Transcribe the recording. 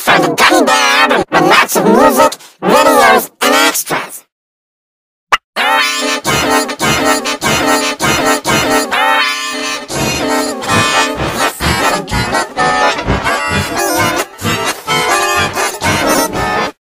for the Gummy Bear with lots of music